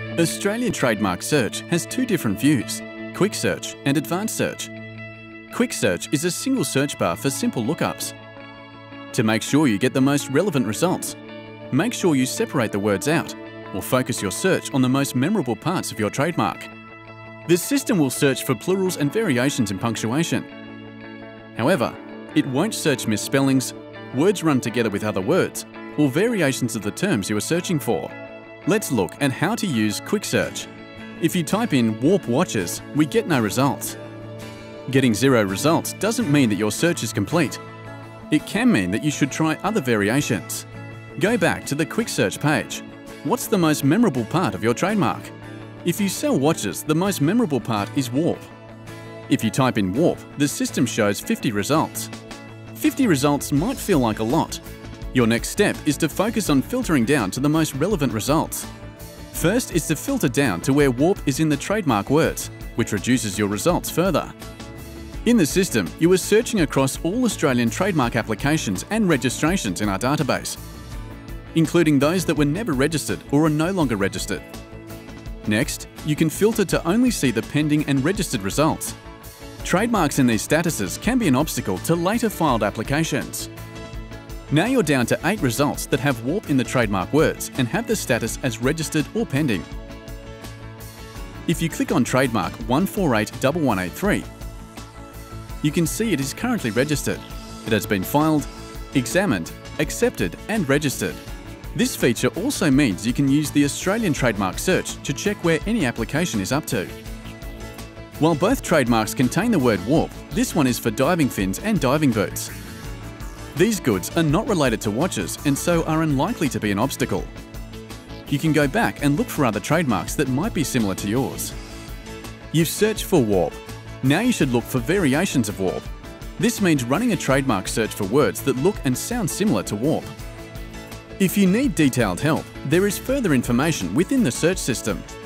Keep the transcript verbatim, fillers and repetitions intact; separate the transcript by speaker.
Speaker 1: Australian Trademark Search has two different views, Quick Search and Advanced Search. Quick Search is a single search bar for simple lookups. To make sure you get the most relevant results, make sure you separate the words out or focus your search on the most memorable parts of your trademark. This system will search for plurals and variations in punctuation. However, it won't search misspellings, words run together with other words, or variations of the terms you are searching for. Let's look at how to use Quick Search. If you type in warp watches, we get no results. Getting zero results doesn't mean that your search is complete. It can mean that you should try other variations. Go back to the Quick Search page. What's the most memorable part of your trademark? If you sell watches, the most memorable part is warp. If you type in warp, the system shows fifty results. fifty results might feel like a lot. Your next step is to focus on filtering down to the most relevant results. First is to filter down to where warp is in the trademark words, which reduces your results further. In the system, you are searching across all Australian trademark applications and registrations in our database, including those that were never registered or are no longer registered. Next, you can filter to only see the pending and registered results. Trademarks in these statuses can be an obstacle to later filed applications. Now you're down to eight results that have warp in the trademark words and have the status as registered or pending. If you click on trademark one four eight one one eight three, you can see it is currently registered. It has been filed, examined, accepted and registered. This feature also means you can use the Australian Trademark Search to check where any application is up to. While both trademarks contain the word warp, this one is for diving fins and diving boots. These goods are not related to watches and so are unlikely to be an obstacle. You can go back and look for other trademarks that might be similar to yours. You've searched for warp. Now you should look for variations of warp. This means running a trademark search for words that look and sound similar to warp. If you need detailed help, there is further information within the search system.